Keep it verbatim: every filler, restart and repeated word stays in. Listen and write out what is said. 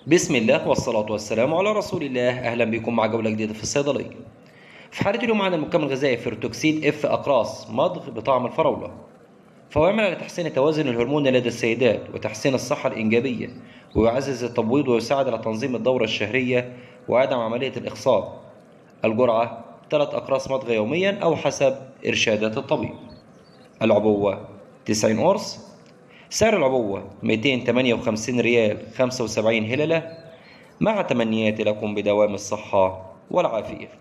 بسم الله والصلاة والسلام على رسول الله. أهلا بكم مع جولة جديدة في الصيدلية. في حالة اليوم معنا المكمل الغذائي فيرتوكسيد اف أقراص مضغ بطعم الفراولة، فهو يعمل على تحسين توازن الهرمون لدى السيدات وتحسين الصحة الإنجابية، ويعزز التبويض ويساعد على تنظيم الدورة الشهرية وعدم عملية الإخصاب. الجرعة ثلاث أقراص مضغ يوميا أو حسب إرشادات الطبيب. العبوة تسعين قرص. سعر العبوة مئتين وثمانية وخمسين ريال خمسة وسبعين هللة، مع تمنياتي لكم بدوام الصحة والعافية.